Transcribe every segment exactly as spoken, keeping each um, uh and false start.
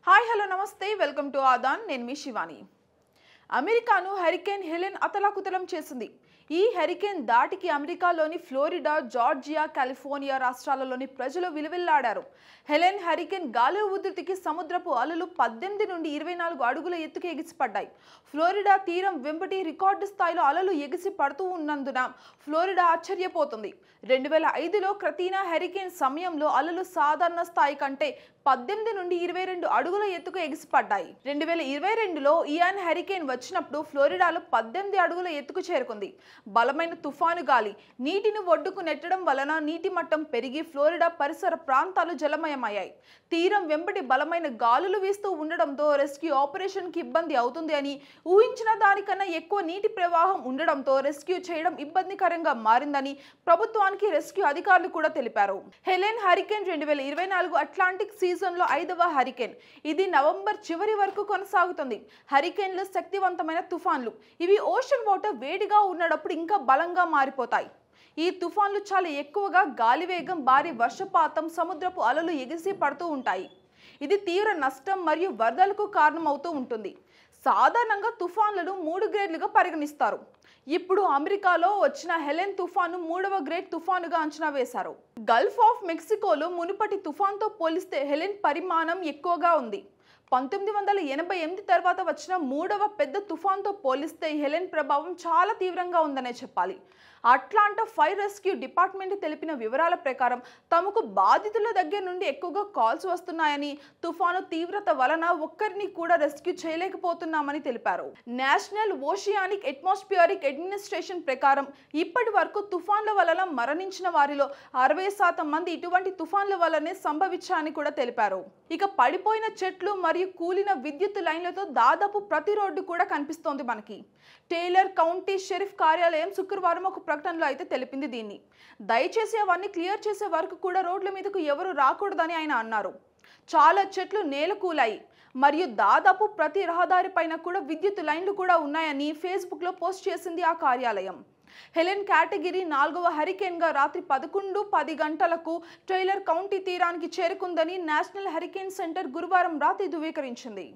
Hi hello నమస్తే welcome to Aadan నేను మీ శివాని. అమెరికాను హరికేన్ హెలెన్ అతలాకుతలం చేసింది. ఈ హరికేన్ దాటికి అమెరికాలోని ఫ్లోరిడా, జార్జియా, కాలిఫోర్నియా రాష్ట్రాలలోని ప్రజలు విలువిల్లాడారు. హెలెన్ హరికేన్ గాలుల ఉధృతికి సముద్రపు అలలు పద్దెనిమిది నుండి ఇరవై నాలుగు అడుగుల ఎత్తుకు ఎగిసిపడ్డాయి. ఫ్లోరిడా తీరం వెంబడి రికార్డు స్థాయిలో అలలు ఎగిసి పడుతూ ఉన్నందున ఫ్లోరిడా ఆశ్చర్యపోతుంది. రెండు వేల ఐదులో క్రతీనా హరికేన్ సమయంలో అలలు సాధారణ స్థాయి కంటే పద్దెనిమిది నుండి ఇరవై రెండు అడుగుల ఎత్తుకు ఎగిసిపడ్డాయి. రెండు వేల ఇరవై రెండులో ఇయాన్ హరికేన్ వచ్చినప్పుడు ఫ్లోరిడాలో పద్దెనిమిది అడుగుల ఎత్తుకు చేరుకుంది. బలమైన తుఫాను గాలి నీటిని ఒడ్డుకు నెట్టడం వలన నీటి మట్టం పెరిగి ఫ్లోరిడా పరిసర ప్రాంతాలు జలమయమయ్యాయి. తీరం వెంబడి బలమైన గాలులు వీస్తూ ఉండడంతో రెస్క్యూ ఆపరేషన్ కి ఇబ్బంది అవుతుంది అని, ఊహించిన దానికన్నా ఎక్కువ నీటి ప్రవాహం ఉండడంతో రెస్క్యూ చేయడం ఇబ్బందికరంగా మారిందని ప్రభుత్వానికి రెస్క్యూ అధికారులు కూడా తెలిపారు. హెలెన్ హరికేన్ రెండు వేల ఇరవై నాలుగు అట్లాంటిక్ సీజన్ లో ఐదవ హరికేన్. ఇది నవంబర్ చివరి వరకు కొనసాగుతుంది. హరికేన్లు శక్తివంతమైన తుఫాన్లు. ఇవి ఓషన్ వాటర్ వేడిగా ఉన్నప్పుడు ఇంకా బలంగా మారిపోతాయి. ఈ తుఫాన్లు చాలా ఎక్కువగా గాలివేగం, భారీ వర్షపాతం, సముద్రపు అలలు ఎగిసి పడుతూ ఉంటాయి. ఇది తీవ్ర నష్టం మరియు వరదలకు కారణమవుతూ ఉంటుంది. సాధారణంగా తుఫాన్లను మూడు గ్రేడ్లుగా పరిగణిస్తారు. ఇప్పుడు అమెరికాలో వచ్చిన హెలెన్ తుఫాను మూడవ గ్రేడ్ తుఫానుగా అంచనా వేశారు. గల్ఫ్ ఆఫ్ మెక్సికోలో మునుపటి తుఫాన్తో పోలిస్తే హెలెన్ పరిమాణం ఎక్కువగా ఉంది. పంతొమ్మిది వందల ఎనభై ఎనిమిది తర్వాత వచ్చిన మూడవ పెద్ద తుఫాన్తో పోలిస్తే హెలెన్ ప్రభావం చాలా తీవ్రంగా ఉందనే చెప్పాలి. అట్లాంటా ఫైర్ రెస్క్యూ డిపార్ట్మెంట్ తెలిపిన వివరాల ప్రకారం తమకు బాధితుల దగ్గర నుండి ఎక్కువగా కాల్స్ వస్తున్నాయని, తుఫాను తీవ్రత వలన ఒక్కరిని కూడా రెస్క్యూ చేయలేకపోతున్నామని తెలిపారు. నేషనల్ ఓషియానిక్ అట్మాస్ఫియరిక్ అడ్మినిస్ట్రేషన్ ప్రకారం ఇప్పటి వరకు తుఫాన్ల వలన మరణించిన వారిలో అరవై శాతం మంది ఇటువంటి తుఫాన్ల వల్లనే సంభవించాయని కూడా తెలిపారు. ఇక పడిపోయిన చెట్లు మరియు కూలిన విద్యుత్ లైన్లతో దాదాపు ప్రతి రోడ్డు కూడా కనిపిస్తోంది మనకి. టేలర్ కౌంటీ షెరీఫ్ కార్యాలయం శుక్రవారం ఒక ప్రకటనలో అయితే తెలిపింది దీన్ని. దయచేసి అవన్నీ క్లియర్ చేసే వరకు కూడా రోడ్ల మీదకు ఎవరు రాకూడదని ఆయన అన్నారు. చాలా చెట్లు నేలకూలాయి మరియు దాదాపు ప్రతి రహదారి పైన కూడా విద్యుత్ లైన్లు కూడా ఉన్నాయని ఫేస్బుక్ లో పోస్ట్ చేసింది ఆ కార్యాలయం. హెలెన్ కేటగిరీ నాలుగవ హరికేన్ గా రాత్రి పదకొండు పది గంటలకు టేలర్ కౌంటీ తీరానికి చేరుకుందని నేషనల్ హరికేన్ సెంటర్ గురువారం రాత్రి ధృవీకరించింది.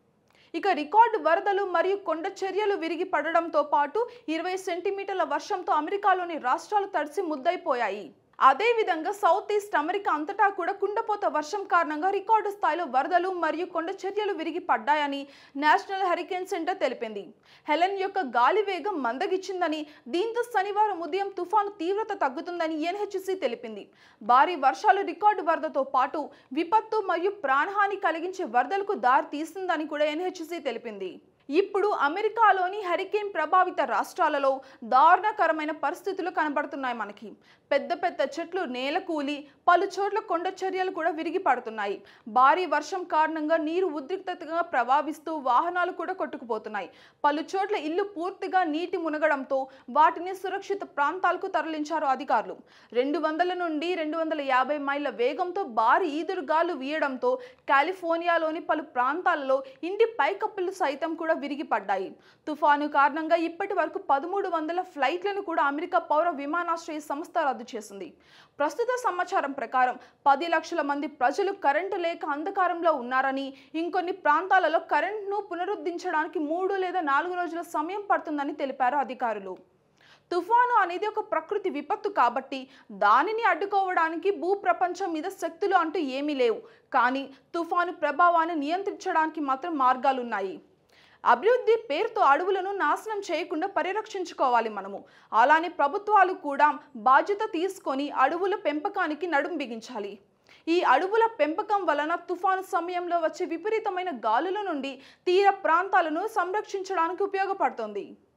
ఇక రికార్డు వరదలు మరియు కొండ చర్యలు విరిగి పడడంతో పాటు ఇరవై సెంటీమీటర్ల వర్షంతో అమెరికాలోని రాష్ట్రాలు తడిసి ముద్దైపోయాయి. అదేవిధంగా సౌత్ ఈస్ట్ అమెరికా అంతటా కూడా కుండపోత వర్షం కారణంగా రికార్డు స్థాయిలో వరదలు మరియు కొండ చర్యలు విరిగి పడ్డాయని నేషనల్ హరికేన్ సెంటర్ తెలిపింది. హెలెన్ యొక్క గాలి వేగం మందగించిందని, దీంతో శనివారం ఉదయం తుఫాను తీవ్రత తగ్గుతుందని ఎన్హెచ్సి తెలిపింది. భారీ వర్షాలు రికార్డు వరదతో పాటు విపత్తు మరియు ప్రాణహాని కలిగించే వరదలకు దారి తీస్తుందని కూడా ఎన్హెచ్సి తెలిపింది. ఇప్పుడు అమెరికాలోని హరికేన్ ప్రభావిత రాష్ట్రాలలో దారుణకరమైన పరిస్థితులు కనబడుతున్నాయి మనకి. పెద్ద పెద్ద చెట్లు నేలకూలి పలు చోట్ల కొండ చర్యలు కూడా విరిగి పడుతున్నాయి. భారీ వర్షం కారణంగా నీరు ఉద్రిక్తతగా ప్రవహిస్తూ వాహనాలు కూడా కొట్టుకుపోతున్నాయి. పలు చోట్ల ఇల్లు పూర్తిగా నీటి మునగడంతో వాటిని సురక్షిత ప్రాంతాలకు తరలించారు అధికారులు. రెండు వందల నుండి రెండు వందల యాభై మైళ్ళ వేగంతో భారీ ఈదురుగాలు వీయడంతో కాలిఫోర్నియాలోని పలు ప్రాంతాలలో ఇంటి పైకప్పులు సైతం కూడా విరిగి పడ్డాయి. తుఫాను కారణంగా ఇప్పటి వరకు పదమూడు వందల ఫ్లైట్లను కూడా అమెరికా పౌర విమానాశ్రయ సంస్థ రద్దు చేసింది. ప్రస్తుత సమాచారం ప్రకారం పది లక్షల మంది ప్రజలు కరెంటు లేక అంధకారంలో ఉన్నారని, ఇంకొన్ని ప్రాంతాలలో కరెంట్ను పునరుద్ధరించడానికి మూడు లేదా నాలుగు రోజుల సమయం పడుతుందని తెలిపారు అధికారులు. తుఫాను అనేది ఒక ప్రకృతి విపత్తు కాబట్టి దానిని అడ్డుకోవడానికి భూప్రపంచం మీద శక్తులు అంటూ ఏమీ లేవు. కానీ తుఫాను ప్రభావాన్ని నియంత్రించడానికి మాత్రం మార్గాలున్నాయి. అభివృద్ధి పేరుతో అడవులను నాశనం చేయకుండా పరిరక్షించుకోవాలి మనము. అలానే ప్రభుత్వాలు కూడా బాధ్యత తీసుకొని అడవుల పెంపకానికి నడుం బిగించాలి. ఈ అడవుల పెంపకం వలన తుఫాను సమయంలో వచ్చే విపరీతమైన గాలుల నుండి తీర ప్రాంతాలను సంరక్షించడానికి ఉపయోగపడుతుంది.